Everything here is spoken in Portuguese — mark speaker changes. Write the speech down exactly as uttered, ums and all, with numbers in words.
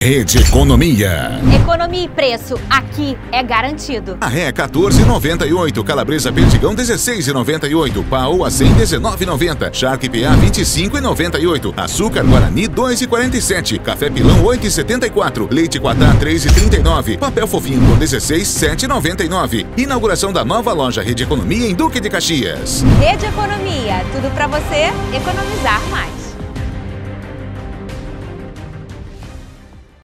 Speaker 1: Rede Economia.
Speaker 2: Economia e preço, aqui é garantido.
Speaker 1: Arré quatorze e noventa e oito, calabresa perdigão dezesseis e noventa e oito, pau a cem dezenove e noventa, charque P A vinte e cinco e noventa e oito, açúcar Guarani dois e quarenta e sete, café pilão oito e setenta e quatro, leite Quatá três e trinta e nove, papel fofinho por dezesseis sete e noventa e nove. Inauguração da nova loja Rede Economia em Duque de Caxias.
Speaker 2: Rede Economia, tudo para você economizar mais.